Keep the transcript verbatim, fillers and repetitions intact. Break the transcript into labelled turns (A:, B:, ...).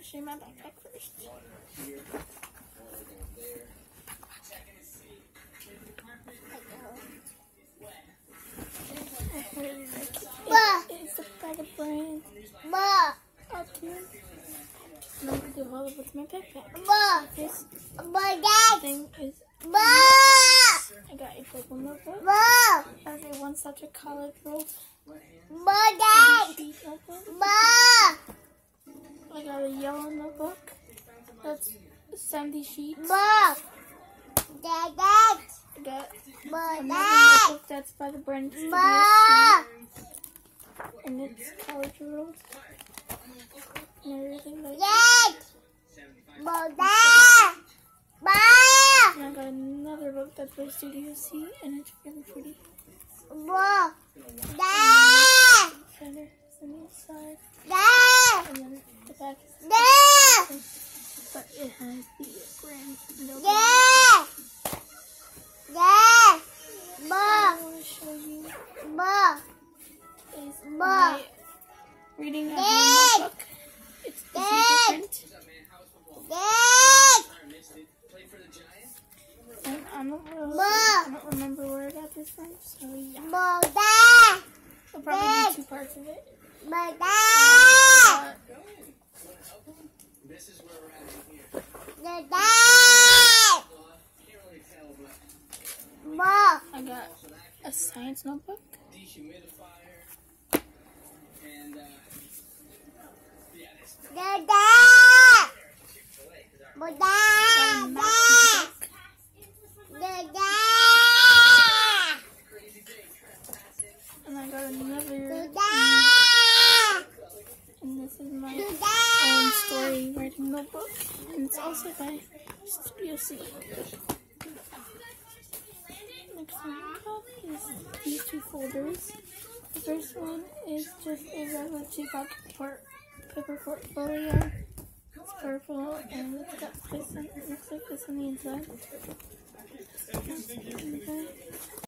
A: show you my backpack first. I really like it. It is by the brand Optimum. And I'm going to do all of it with my backpack. This thing is I got a purple notebook. I have a one subject college rolled sheet notebook. I got a yellow notebook. That's seventy sheets. I got another notebook that's by the brand Studio C. And it's college rolled. And I really like it. And I got another book that's by Studio C, and it's really pretty. Feather is on the inside, and then the back is but it has the brand notebook. I want to show you is my reading at home notebook. It's the print. And I don't, really, I don't remember where I got this from, so yeah. I'll probably do two parts of it. Uh, I got a science notebook. And I got another, and this is my own story writing notebook, and it's also by Studio C. Next one I got is these two folders. The first one is just a regular two pocket port paper portfolio. It's purple and it's got this on, it looks like this on the inside. Okay.